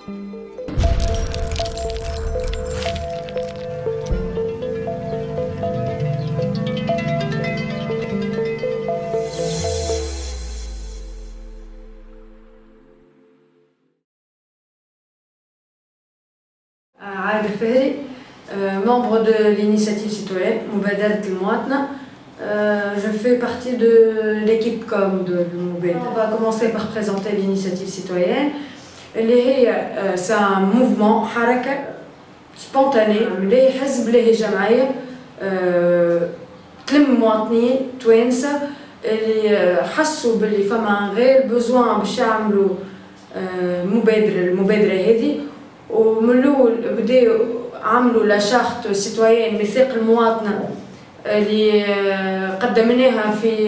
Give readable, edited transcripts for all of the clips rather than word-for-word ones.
عايدة الفهري, membre de l'initiative citoyenne Moubadat al-Mouatna. Je fais partie de l'équipe com de Moubadat. On va commencer par présenter l'initiative citoyenne. C'est un mouvement, حركة spontanée اللي هي حزب اللي هي جمعية تلم مواطنين توانسة اللي حسوا باللي فما غير بوزوان باش يعملوا المبادرة هذه. ومن الأول بداو عملوا لا شارت سيتويان ميثاق المواطنة اللي قدمناها في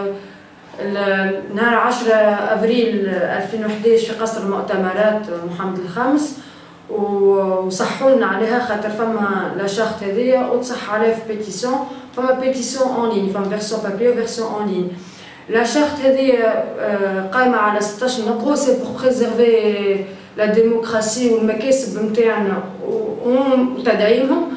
نهار 10 أبريل 2011 في قصر المؤتمرات محمد الخامس، وصحوا لنا عليها خاطر فما لا شارت هذيا وتصح عليها في بيتيسيون. فما بيتيسيون اون لين، فما فيرسيون بابي وفيرسيون اون لين. لا شارت هذيا قايمة على 16 نقطة، سي بور بريزيرفي لا ديموقراسي والمكاسب نتاعنا وتدعيمهم.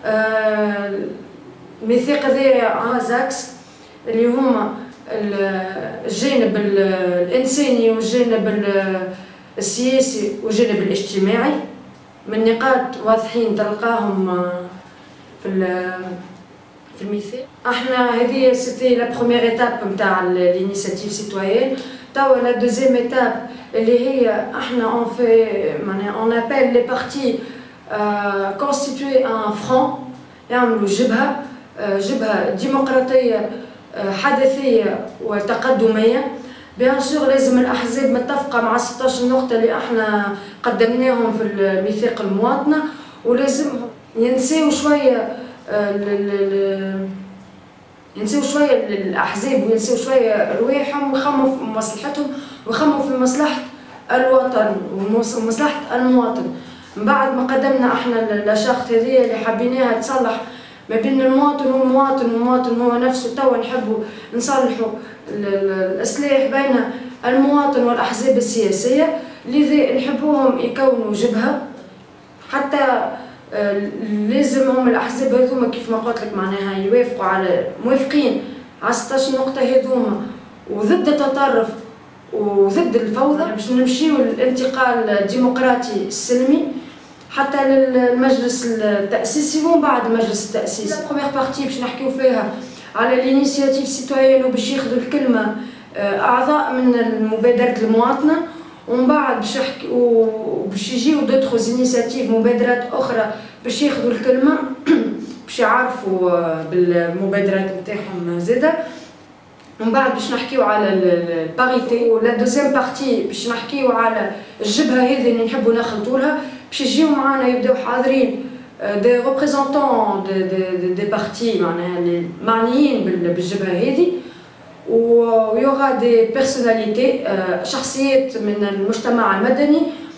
الميثاق هذايا زاكس اللي هما الجانب الإنساني والجانب السياسي والجانب الاجتماعي، من نقاط واضحين تلقاهم في الميثاق. احنا هذه سيتي لا بروميير ايتاب نتاع الانيشيتيف سيتويان. توا لا دوزيام ايتاب اللي هي احنا اون في معناها اون ابل لي بارتي كونستيتوي ان فرون، يعملوا جبهه ديمقراطيه حدثيه وتقدميه. بيان سور لازم الاحزاب متفقه مع 16 نقطه اللي احنا قدمناهم في الميثاق المواطنه، ولازمهم ينساو شويه الاحزاب وينساو شويه رواحهم ويخموا في مصلحتهم ويخموا في مصلحه الوطن ومصلحه المواطن. من بعد ما قدمنا احنا لا شارت هذه اللي حبيناها تصلح ما بين المواطن والمواطن هو نفسه. توا نحبوا نصلحوا الاصلاح بين المواطن والاحزاب السياسيه، لذا نحبوهم يكونوا جبهه. حتى لازمهم الاحزاب هذوما كيف ما قلت لك معناها يوافقوا على موافقين على 16 نقطه هذوما وضد التطرف وضد الفوضى، باش نمشيو للانتقال الديمقراطي السلمي حتى للمجلس التأسيسي ومن بعد المجلس التأسيسي. البروميير بارتي باش نحكيو فيها على الانيشيتيف سيتويان وباش ياخذوا الكلمه اعضاء من مبادره المواطنه، ومن بعد باش يجيو دوطخ انيشيتيف مبادرات اخرى باش ياخذوا الكلمه باش يعرفوا بالمبادرات نتاعهم زاده. ومن بعد باش نحكيو على الباريتي. ولا دوزيام بارتي باش نحكيو على الجبهه هذه اللي نحبوا نخلطوا لها، باش يجيو معانا يبداو حاضرين دي ريبريزونطون دي بارتي معناها اللي معنيين بالجبهه هذه، ويوغا دي بيرسوناليتي شخصيات من المجتمع المدني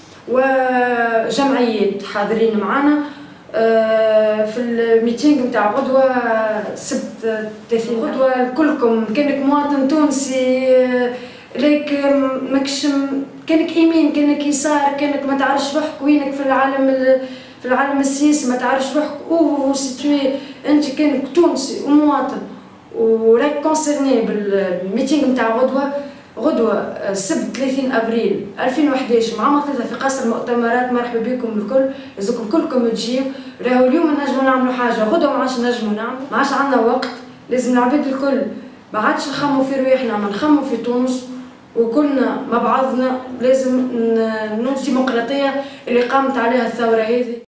وجمعيات حاضرين معانا في الميتينغ نتاع غدوه السبت 30 غدوه. كلكم كانك مواطن تونسي ليك ماكش كانك يمين كانك يسار كانك ما تعرفش روحك وينك في العالم السياسي، ما تعرفش روحك او سيتوي، انت كانك تونسي ومواطن وراك كونسيرني بالميتينغ نتاع غدوه السبت 30 ابريل 2011 مع مقتدى في قصر المؤتمرات. مرحبا بكم الكل، لازمكم كلكم تجيو. راهو اليوم نجموا نعملوا حاجه، غدوه ما عادش نجموا نعملوا، ما عادش عندنا وقت. لازم العباد الكل ما عادش نخموا في رواحنا، ما نخموا في تونس وكلنا مع بعضنا. لازم الديمقراطيه اللي قامت عليها الثوره هذه.